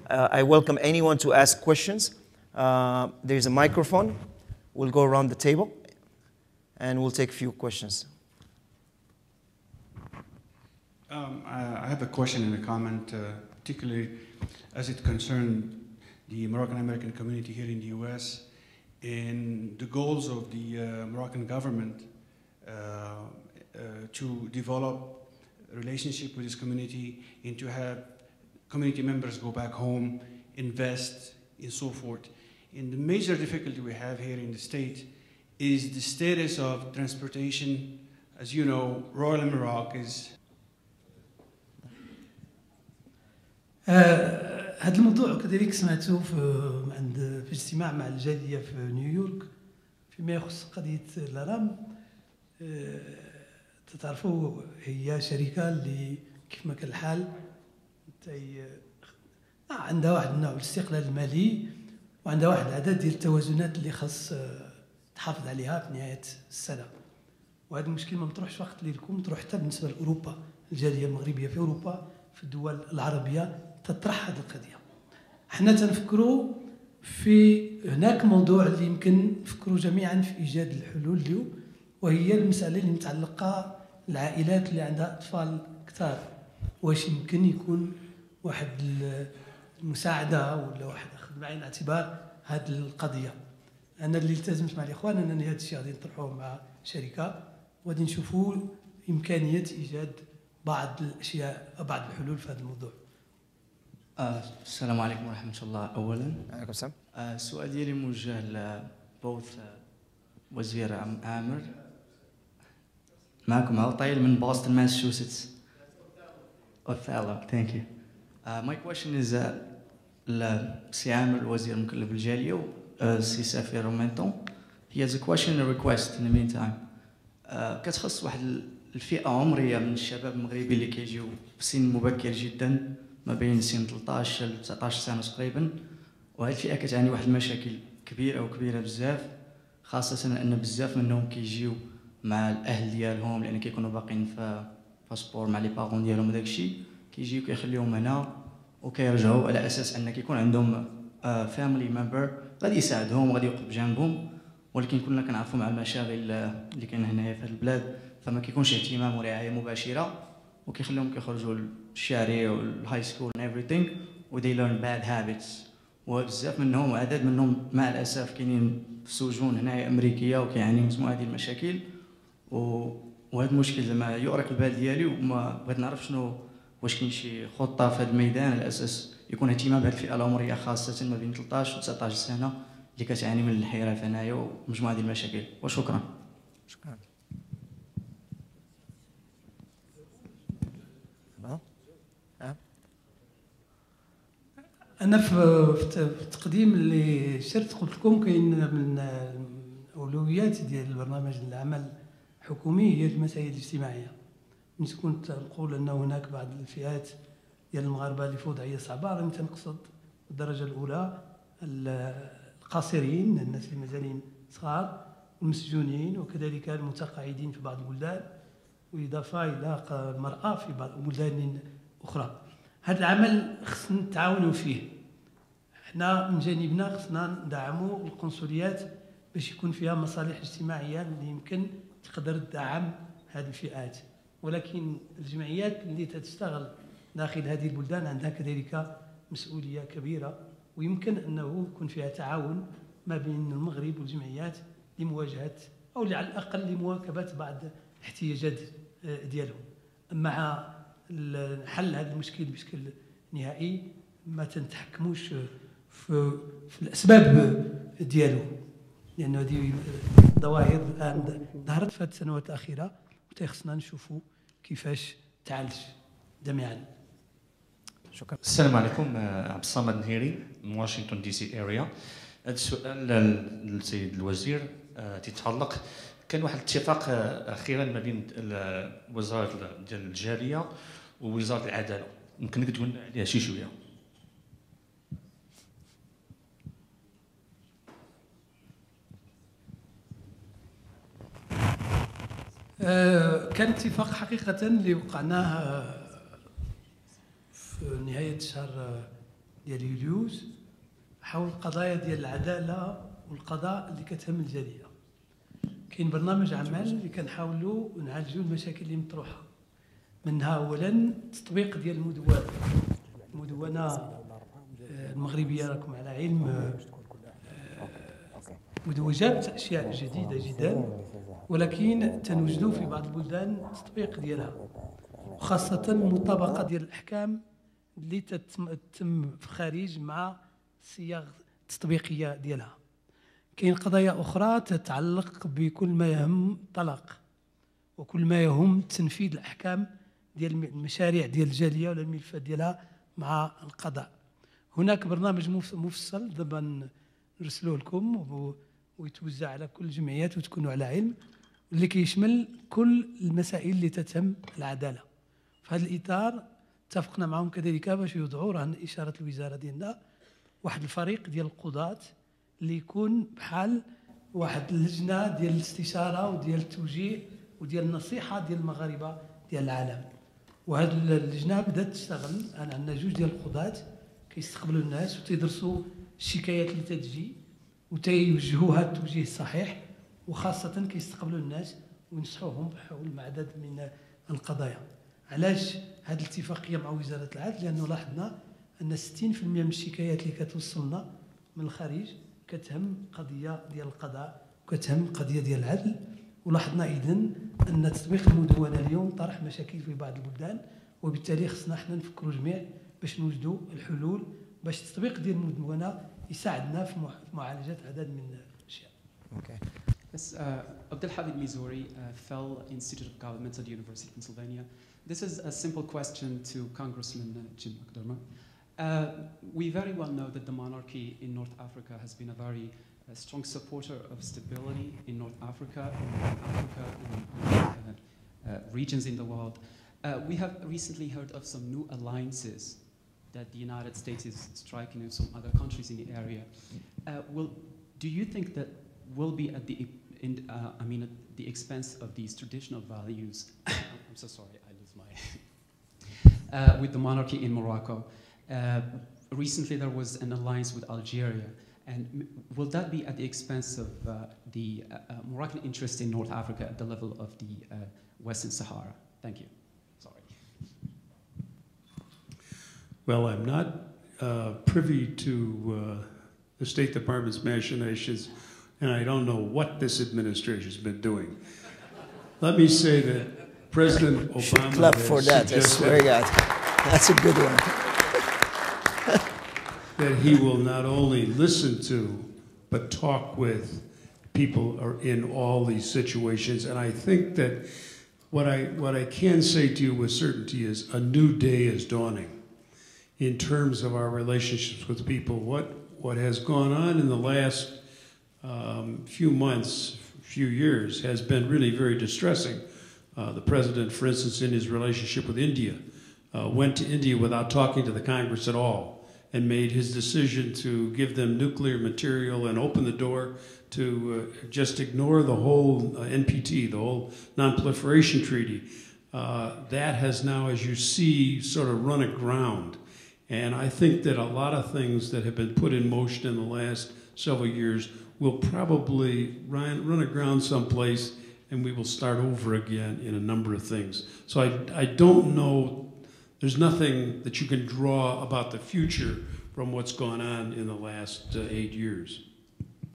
I welcome anyone to ask questions. There's a microphone. We'll go around the table, and we'll take a few questions. I have a question and a comment, particularly as it concerns the Moroccan American community here in the US and the goals of the Moroccan government to develop a relationship with this community and to have community members go back home, invest, and so forth. And the major difficulty we have here in the state is the status of transportation. As you know, Royal Maroc is هذا الموضوع كذلك سمعته في اجتماع مع الجالية في نيويورك فيما يخص قضية الرام. تعرفوا هي شركة اللي كيف ما كان الحال عندها واحد النوع من الاستقلال المالي وعندها واحد العدد ديال التوازنات اللي خاص تحافظ عليها في نهاية السنة. وهذا المشكل ما مطروحش فقط لكم، مطروح حتى بالنسبة لأوروبا. الجالية المغربية في أوروبا في الدول العربية تطرح هذه القضية. حنا تنفكروا في هناك موضوع اللي يمكن نفكروا جميعا في إيجاد الحلول له، وهي المسألة اللي متعلقة العائلات اللي عندها أطفال كثار. واش يمكن يكون واحد المساعدة ولا واحد أخذ بعين الاعتبار هذه القضية. أنا اللي التزمت مع الإخوان أنني هذا الشيء غادي نطرحوه مع شركة وغادي نشوفوا إمكانية إيجاد بعض الأشياء بعض الحلول في هذا الموضوع. السلام عليكم ورحمة الله. أولا عليكم السلام. السؤال ديالي موجه لبوث وزير عامر. معكم عطيل من بوسطن ماساتشوستس. Othello, thank you. My question is لسي عامر الوزير المكلف بالجالية سي سفير رومنتون. He has a question and a request in the meantime. كتخص واحد الفئة عمرية من الشباب المغربي اللي كيجيو في سن مبكر جدا ما بين سن 13 ل 19 سنة تقريبا، وهذه الفئة كتعاني واحد المشاكل كبيرة بزاف، خاصة أن بزاف منهم كيجيو مع الأهل ديالهم لأن كيكونوا باقيين في باسبور مع لي بارون ديالهم. وداك الشيء كيجيو كيخليهم هنا وكيرجعوا على أساس أن كيكون عندهم فاميلي ممبر غادي يساعدهم وغادي يوقف بجانبهم، ولكن كلنا كنعرفوا مع المشاغل اللي كاين هنايا في هذه البلاد فما كيكونش اهتمام ورعاية مباشرة، وكيخليهم كيخرجوا للشارع والهاي سكول and everything و they learn bad habits. وبزاف منهم وعدد منهم مع الأسف كاينين في سجون هنايا أمريكية وكيعانيو مجموعة ديال المشاكل. وهذا المشكل زعما يؤرق البال ديالي، وما بغيت نعرف شنو واش كاين شي خطة في هذا الميدان على أساس يكون اهتمام بهذه الفئة العمرية خاصة ما بين 13 و 19 سنة اللي كتعاني من الانحراف هنايا ومجموعة ديال المشاكل. وشكرا. شكرا. أنا في التقديم اللي شرت قلت لكم كاين من الأولويات ديال البرنامج العمل الحكومي هي المسائل الاجتماعية. كنت نقول أن هناك بعض الفئات ديال المغاربة اللي في وضعية صعبة، راني تنقصد الدرجة الأولى القاصرين، الناس اللي مازالين صغار، المسجونين، وكذلك المتقاعدين في بعض البلدان، وإضافة إلى المرأة في بعض البلدان أخرى. هذا العمل خصنا نتعاونوا فيه. حنا من جانبنا خصنا ندعموا القنصليات باش يكون فيها مصالح اجتماعية اللي يمكن تقدر تدعم هذه الفئات، ولكن الجمعيات اللي تشتغل داخل هذه البلدان عندها كذلك مسؤولية كبيرة، ويمكن أنه يكون فيها تعاون ما بين المغرب والجمعيات لمواجهة أو على الأقل لمواكبة بعض الاحتياجات ديالهم. مع حل هذا المشكل بشكل نهائي ما تنتحكموش في الأسباب ديالو، لأنه هذه ظواهر الآن ظهرت في هذه السنوات الأخيرة وتخصنا نشوفوا كيفاش تعالج جميعا. شكرا. السلام عليكم. عبد الصمد النهيري من واشنطن دي سي اريا. هذا السؤال للسيد الوزير تيتعلق كان واحد الاتفاق اخيرا ما بين وزاره ديال الجاليه ووزاره العداله، يمكن تقول لنا عليها شي شويه؟ كان اتفاق حقيقة اللي وقعناه في نهاية شهر ديال يوليوز حول القضايا ديال العداله والقضاء اللي كتهم الجاليه. كاين برنامج عمل اللي كنحاولوا نعالجوا المشاكل اللي مطروحه، منها اولا التطبيق ديال المدونه المغربيه. راكم على علم جابت اشياء جديده جدا، ولكن تنوجدوا في بعض البلدان التطبيق ديالها، وخاصه المطابقه ديال الاحكام اللي تتم في الخارج مع الصياغ التطبيقيه ديالها. كاين قضايا اخرى تتعلق بكل ما يهم الطلاق وكل ما يهم تنفيذ الاحكام ديال المشاريع ديال الجاليه ولا الملفات ديالها مع القضاء. هناك برنامج مفصل دابا نرسلوه لكم ويتوزع على كل الجمعيات وتكونوا على علم، اللي كيشمل كل المسائل اللي تتهم العداله. في هذا الاطار اتفقنا معهم كذلك باش يوضعوا رهن اشاره الوزاره ديالنا واحد الفريق ديال القضاة اللي يكون بحال واحد اللجنه ديال الاستشاره وديال التوجيه وديال النصيحه ديال المغاربه ديال العالم. وهذه اللجنه بدات تشتغل. انا عندنا جوج ديال القضاة كيستقبلوا الناس وتيدرسوا الشكايات اللي تتجي وتيوجهوها التوجيه الصحيح، وخاصه كيستقبلوا الناس وينصحوهم حول عدد من القضايا. علاش هذه الاتفاقيه مع وزاره العدل؟ لانه لاحظنا ان 60% من الشكايات اللي كتوصلنا من الخارج كتهم قضيه ديال القضاء وكتهم قضيه ديال العدل. ولاحظنا اذن ان تطبيق المدونه اليوم طرح مشاكل في بعض البلدان، وبالتالي خصنا حنا نفكروا جميع باش نوجدوا الحلول باش التطبيق ديال المدونه يساعدنا في معالجه عدد من الاشياء. Okay. Yes, Abdelhamid Mizouri, Fell Institute of Government at the University of Pennsylvania. This is a simple question to Congressman Jim McDermott. We very well know that the monarchy in North Africa has been a very strong supporter of stability in North Africa and regions in the world. We have recently heard of some new alliances that the United States is striking with some other countries in the area. Do you think that will be at the expense of these traditional values? I'm so sorry, I lose my with the monarchy in Morocco. Recently there was an alliance with Algeria, and will that be at the expense of the Moroccan interest in North Africa at the level of the Western Sahara? Thank you. Sorry. Well, I'm not privy to the State Department's machinations, and I don't know what this administration has been doing. Let me say that President Obama Clap for that, I swear to God. That's a good one. that he will not only listen to, but talk with people are in all these situations. And I think that what I can say to you with certainty is a new day is dawning in terms of our relationships with people. What has gone on in the last few months, few years, has been really very distressing. The president, for instance, in his relationship with India, went to India without talking to the Congress at all, and made his decision to give them nuclear material and open the door to just ignore the whole NPT, the whole non-proliferation treaty. That has now, as you see, sort of run aground. And I think that a lot of things that have been put in motion in the last several years will probably run aground someplace, and we will start over again in a number of things. So I don't know. There's nothing that you can draw about the future from what's gone on in the last 8 years.